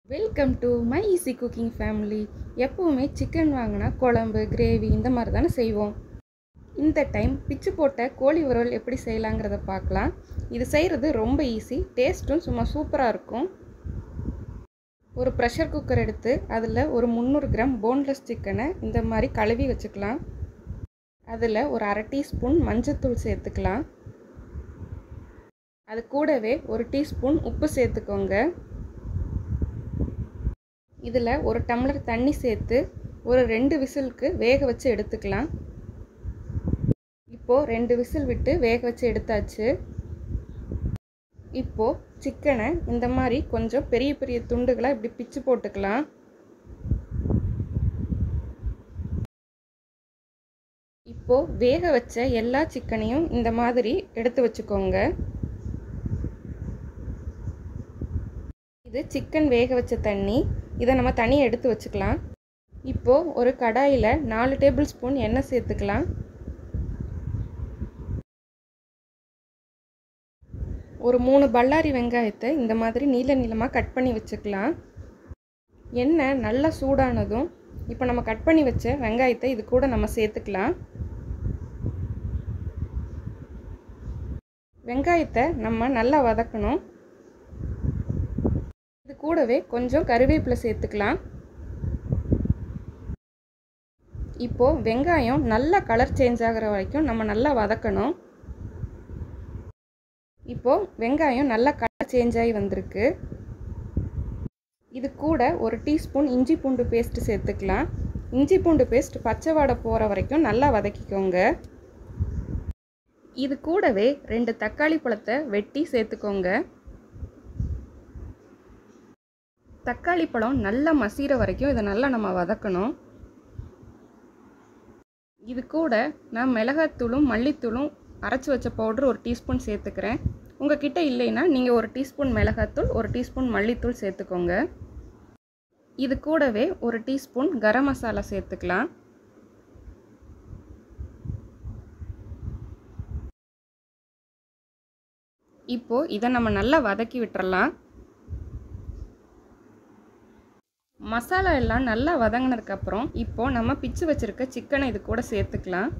Welcome to my easy cooking family. எப்போவுமே chicken வாங்கினா குழம்பு, கிரேவி இந்த மாதிரி தானே செய்வோம். இந்த டைம் பிச்சு போட்ட கோழி வறுவல் எப்படி செய்யலாங்கிறத பார்க்கலாம். இது செய்கிறது ரொம்ப ஈஸி, டேஸ்ட்டும் சும்மா சூப்பராக இருக்கும். ஒரு ப்ரெஷர் குக்கர் எடுத்து அதில் ஒரு 300 கிராம் போன்லெஸ் சிக்கனை இந்த மாதிரி கழுவி வச்சுக்கலாம். அதில் ஒரு அரை டீஸ்பூன் மஞ்சள்தூள் சேர்த்துக்கலாம். அது கூடவே ஒரு டீஸ்பூன் உப்பு சேர்த்துக்கோங்க. இதில் ஒரு டம்ளர் தண்ணி சேர்த்து ஒரு 2 விசிலுக்கு வேக வச்சு எடுத்துக்கலாம். இப்போது 2 விசில் விட்டு வேக வச்சு எடுத்தாச்சு. இப்போது சிக்கனை இந்த மாதிரி கொஞ்சம் பெரிய பெரிய துண்டுகளாக இப்படி பிச்சு போட்டுக்கலாம். இப்போது வேக வச்ச எல்லா சிக்கனையும் இந்த மாதிரி எடுத்து வச்சுக்கோங்க. இது சிக்கன் வேக வச்ச தண்ணி. இதை நம்ம தனியாக எடுத்து வச்சுக்கலாம். இப்போது ஒரு கடாயில் 4 டேபிள் ஸ்பூன் எண்ணெய் சேர்த்துக்கலாம். ஒரு 3 பல்லாரி வெங்காயத்தை இந்த மாதிரி நீள நீளமாக கட் பண்ணி வச்சுக்கலாம். எண்ணெய் நல்லா சூடானதும் இப்போ நம்ம கட் பண்ணி வச்ச வெங்காயத்தை இது கூட நம்ம சேர்த்துக்கலாம். வெங்காயத்தை நம்ம நல்லா வதக்கணும். இது கூடவே கொஞ்சம் கருவேப்பிலை சேர்த்துக்கலாம். இப்போது வெங்காயம் நல்லா கலர் சேஞ்ச் ஆகிற வரைக்கும் நம்ம நல்லா வதக்கணும். இப்போது வெங்காயம் நல்லா கலர் சேஞ்ச் ஆகி வந்திருக்கு. இது கூட ஒரு டீஸ்பூன் இஞ்சி பூண்டு பேஸ்ட்டு சேர்த்துக்கலாம். இஞ்சி பூண்டு பேஸ்ட் பச்சை வாடை போகிற வரைக்கும் நல்லா வதக்கிக்கோங்க. இது கூடவே 2 தக்காளி பழத்தை வெட்டி சேர்த்துக்கோங்க. தக்காளி பழம் நல்லா மசிகிற வரைக்கும் இதை நல்லா நம்ம வதக்கணும். இது கூட நான் மிளகாத்தூளும் மல்லித்தூளும் அரைச்சி வச்ச பவுட்ரு ஒரு டீஸ்பூன் சேர்த்துக்கிறேன். உங்கள் கிட்ட இல்லைன்னா நீங்கள் ஒரு டீஸ்பூன் மிளகாத்தூள், ஒரு டீஸ்பூன் மல்லித்தூள் சேர்த்துக்கோங்க. இது கூடவே ஒரு டீஸ்பூன் கரம் மசாலா சேர்த்துக்கலாம். இப்போது இதை நம்ம நல்லா வதக்கி விட்டுறலாம். மசாலா எல்லாம் நல்லா வதங்கினதுக்கப்புறம் இப்போது நம்ம பிச்சு வச்சுருக்க சிக்கனை இது கூட சேர்த்துக்கலாம்.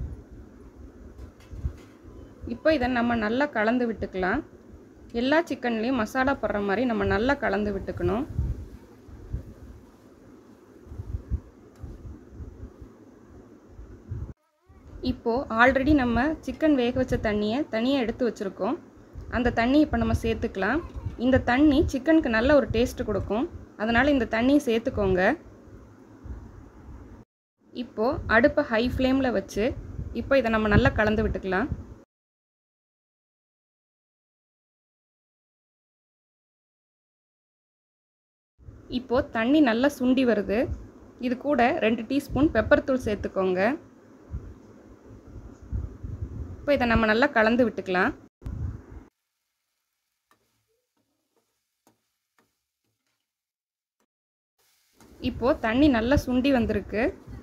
இப்போ இதை நம்ம நல்லா கலந்து விட்டுக்கலாம். எல்லா சிக்கன்லேயும் மசாலா படுற மாதிரி நம்ம நல்லா கலந்து விட்டுக்கணும். இப்போது ஆல்ரெடி நம்ம சிக்கன் வேக வச்ச தண்ணியை தனியாக எடுத்து வச்சுருக்கோம். அந்த தண்ணி இப்போ நம்ம சேர்த்துக்கலாம். இந்த தண்ணி சிக்கனுக்கு நல்ல ஒரு டேஸ்ட்டு கொடுக்கும். அதனால் இந்த தண்ணியை சேர்த்துக்கோங்க. இப்போது அடுப்பை ஹை ஃப்ளேமில் வச்சு இப்போ இதை நம்ம நல்லா கலந்து விட்டுக்கலாம். இப்போது தண்ணி நல்லா சுண்டி வருது. இது கூட 2 டீஸ்பூன் பெப்பர் தூள் சேர்த்துக்கோங்க. இப்போ இதை நம்ம நல்லா கலந்து விட்டுக்கலாம். இப்போது தண்ணி நல்லா சுண்டி வந்திருக்கு.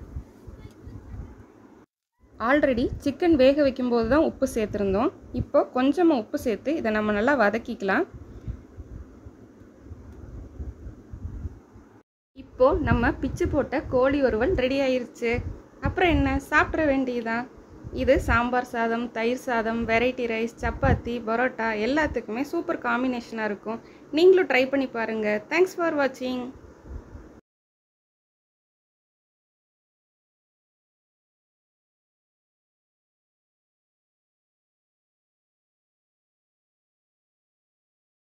ஆல்ரெடி சிக்கன் வேக வைக்கும்போது தான் உப்பு சேர்த்துருந்தோம். இப்போது கொஞ்சமாக உப்பு சேர்த்து இதை நம்ம நல்லா வதக்கிக்கலாம். இப்போது நம்ம பிச்சு போட்ட கோழி வறுவல் ரெடி ஆயிருச்சு. அப்புறம் என்ன, சாப்பிட வேண்டியதான். இது சாம்பார் சாதம், தயிர் சாதம், வெரைட்டி ரைஸ், சப்பாத்தி, பரோட்டா எல்லாத்துக்குமே சூப்பர் காம்பினேஷனாக இருக்கும். நீங்களும் ட்ரை பண்ணி பாருங்கள். தேங்க்ஸ் ஃபார் வாட்சிங்.